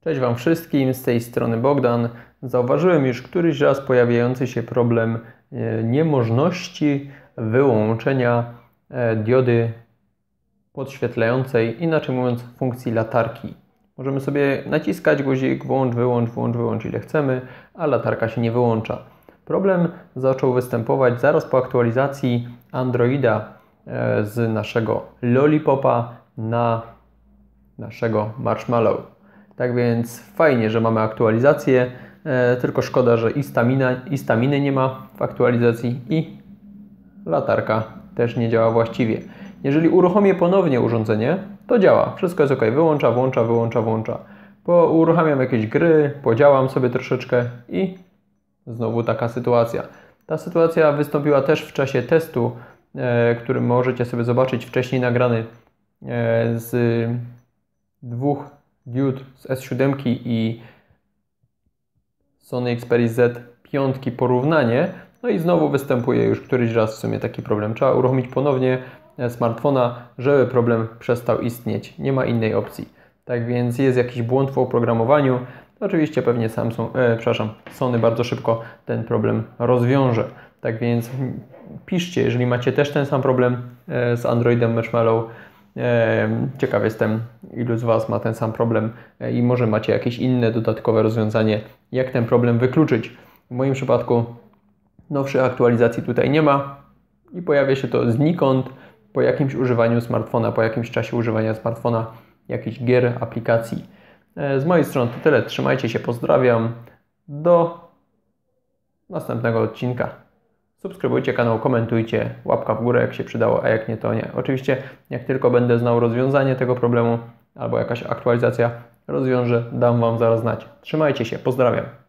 Cześć Wam wszystkim, z tej strony Bogdan. Zauważyłem już któryś raz pojawiający się problem niemożności wyłączenia diody podświetlającej, inaczej mówiąc funkcji latarki. Możemy sobie naciskać guzik włącz, wyłącz, włącz, wyłącz ile chcemy, a latarka się nie wyłącza. Problem zaczął występować zaraz po aktualizacji Androida z naszego Lollipopa na naszego Marshmallow. Tak więc fajnie, że mamy aktualizację, tylko szkoda, że i staminy nie ma w aktualizacji i latarka też nie działa właściwie. Jeżeli uruchomię ponownie urządzenie, to działa. Wszystko jest ok. Wyłącza, włącza, wyłącza, włącza. Uruchamiam jakieś gry, podziałam sobie troszeczkę i znowu taka sytuacja. Ta sytuacja wystąpiła też w czasie testu, który możecie sobie zobaczyć wcześniej nagrany z dwóch diod z S7 i Sony Xperia Z5 porównanie. No i znowu występuje już któryś raz w sumie taki problem. Trzeba uruchomić ponownie smartfona, żeby problem przestał istnieć. Nie ma innej opcji. Tak więc jest jakiś błąd w oprogramowaniu. Oczywiście pewnie Sony bardzo szybko ten problem rozwiąże. Tak więc piszcie, jeżeli macie też ten sam problem z Androidem Marshmallow. Ciekaw jestem, ilu z Was ma ten sam problem i może macie jakieś inne dodatkowe rozwiązanie, jak ten problem wykluczyć. W moim przypadku nowszej aktualizacji tutaj nie ma i pojawia się to znikąd po jakimś używaniu smartfona, po jakimś czasie używania smartfona, jakichś gier, aplikacji. Z mojej strony to tyle. Trzymajcie się, pozdrawiam. Do następnego odcinka. Subskrybujcie kanał, komentujcie, łapka w górę jak się przydało, a jak nie to nie. Oczywiście jak tylko będę znał rozwiązanie tego problemu albo jakaś aktualizacja rozwiążę, dam Wam zaraz znać. Trzymajcie się, pozdrawiam.